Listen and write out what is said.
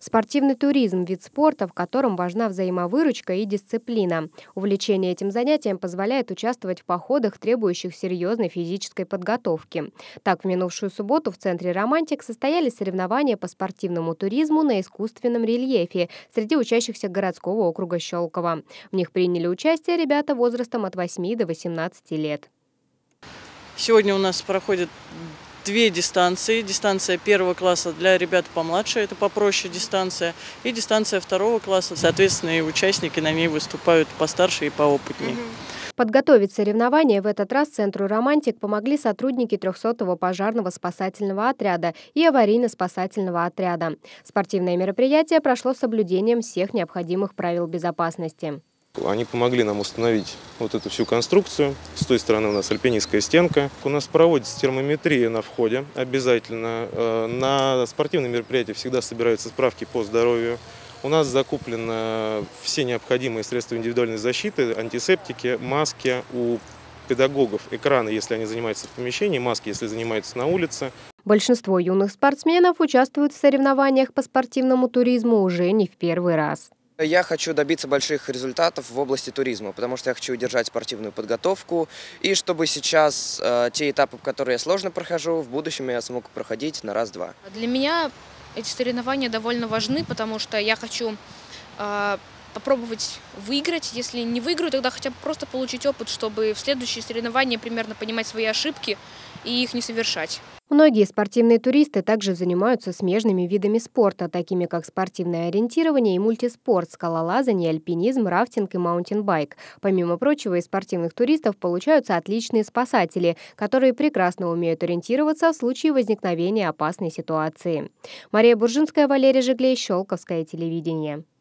Спортивный туризм – вид спорта, в котором важна взаимовыручка и дисциплина. Увлечение этим занятием позволяет участвовать в походах, требующих серьезной физической подготовки. Так, в минувшую субботу в центре «Романтик» состоялись соревнования по спортивному туризму на искусственном рельефе среди учащихся городского округа Щелково. В них приняли участие ребята возрастом от 8 до 18 лет. Сегодня у нас проходят две дистанции. Дистанция первого класса для ребят помладше, это попроще дистанция, и дистанция второго класса. Соответственно, и участники на ней выступают постарше и поопытнее. Подготовить соревнования в этот раз Центру «Романтик» помогли сотрудники 300-го пожарного спасательного отряда и аварийно-спасательного отряда. Спортивное мероприятие прошло с соблюдением всех необходимых правил безопасности. Они помогли нам установить вот эту всю конструкцию. С той стороны у нас альпинистская стенка. У нас проводится термометрия на входе обязательно. На спортивные мероприятия всегда собираются справки по здоровью. У нас закуплены все необходимые средства индивидуальной защиты, антисептики, маски. У педагогов экраны, если они занимаются в помещении, маски, если занимаются на улице. Большинство юных спортсменов участвуют в соревнованиях по спортивному туризму уже не в первый раз. Я хочу добиться больших результатов в области туризма, потому что я хочу удержать спортивную подготовку, и чтобы сейчас те этапы, которые я сложно прохожу, в будущем я смог проходить на раз-два. Для меня эти соревнования довольно важны, потому что я хочу попробовать выиграть. Если не выиграю, тогда хотя бы просто получить опыт, чтобы в следующие соревнования примерно понимать свои ошибки и их не совершать. Многие спортивные туристы также занимаются смежными видами спорта, такими как спортивное ориентирование и мультиспорт, скалолазание, альпинизм, рафтинг и маунтинбайк. Помимо прочего, из спортивных туристов получаются отличные спасатели, которые прекрасно умеют ориентироваться в случае возникновения опасной ситуации. Мария Буржинская, Валерий Жиглей, Щелковское телевидение.